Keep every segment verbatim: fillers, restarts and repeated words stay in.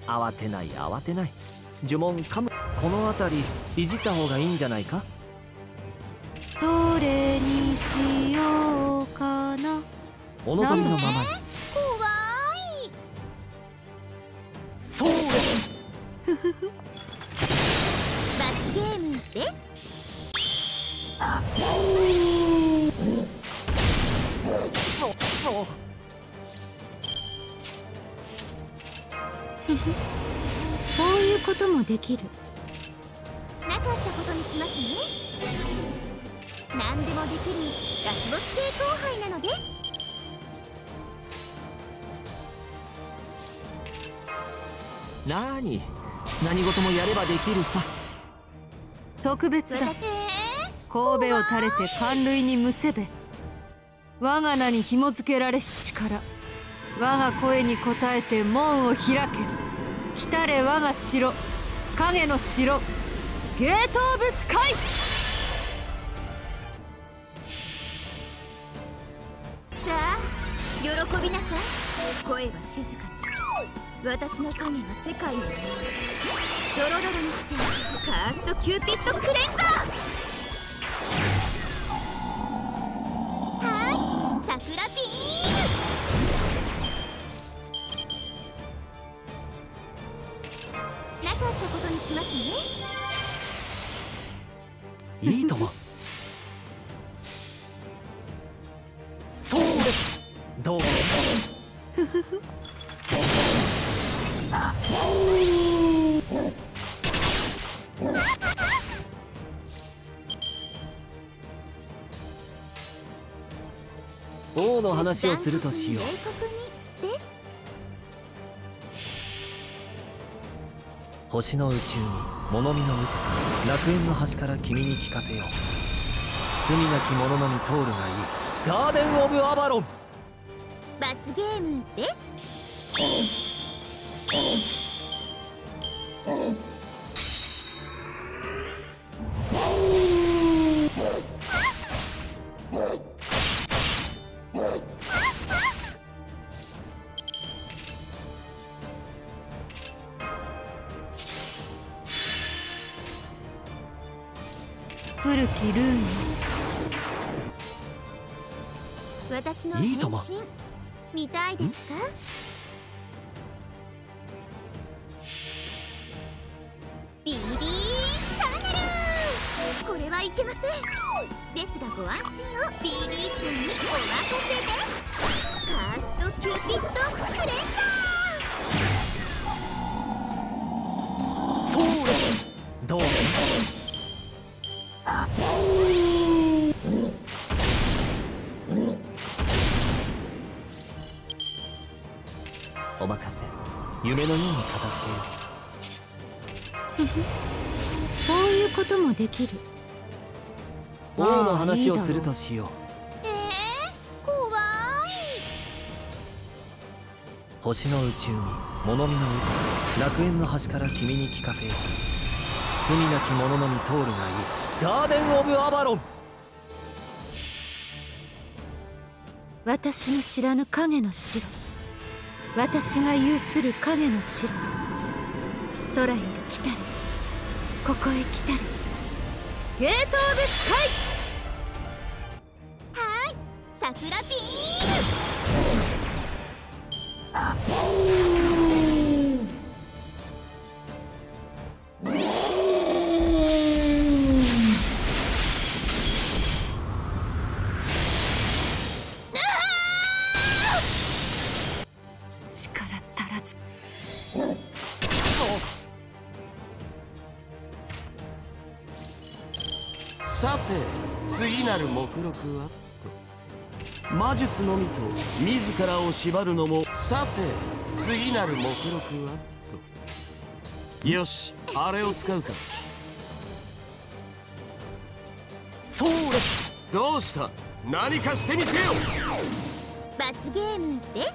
慌てない慌てない。呪文噛む。この辺りいじった方がいいんじゃないか。 どれにしようかな。 お望みのままに。 怖い。 そうです。 罰ゲームです。 こういうこともできる。 なかったことにしますね。何でもできるラスボス系後輩なのです。 なーに、何事もやればできるさ。 特別だ。 私、えー、 神戸を垂れて寒類にむせべ。我が名に紐付けられし力。我が声に応えて門を開け。来たれ我が城、影の城、ゲート・オブ・スカイ。 さあ喜びなさい。声は静かに。私の影が世界をドロドロにしてカーストキューピッドクレンザー。はい桜ビーム。なかったことにしますね。 いいとも。そうです。どうも。王の話をするとしよう。星の宇宙に物見の見て楽園の端から君に聞かせよう。罪なき者のみ通るがいいガーデン・オブ・アバロン。 罰ゲームです。 古きルーン。 私の変身見たいですか。ビビーチャンネル。これはいけません。ですがご安心を。ビビーちゃんにお任せです。カーストキューピッドクレンザー。 そうです。どうも。お任せ。夢のように片付けよう。 こういうこともできる。 王の話をするとしよう。 えー、怖い。 星の宇宙に物見の歌楽園の端から君に聞かせよう。罪なき者のみ通るがいいガーデン・オブ・アバロン。 私の知らぬ影の城、私が有する影の城。空より来たれ、ここへ来たれ、ゲート・オブ・スカイ。 はい桜ビさて次なる目録はと。魔術のみと自らを縛るのも。さて次なる目録はと。よしあれを使うか。 そうです。 どうした。何かしてみせよ。 罰ゲームです。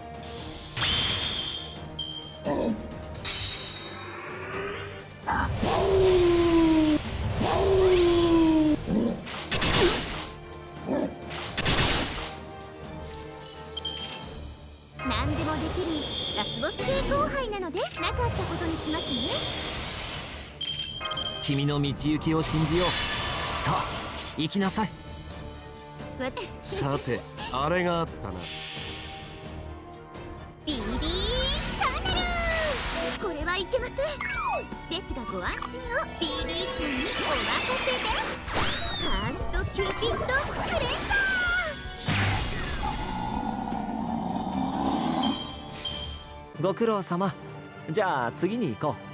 何でもできるラスボス系後輩なのでなかったことにしますね。 君の道行きを信じよう。さあ行きなさい。 わさてあれがあったな。 ビビーチャンネル、これはいけません。ですがご安心を。ビビーちゃんにお任せです。カーストキューピッドクレンザご苦労様。じゃあ次に行こう。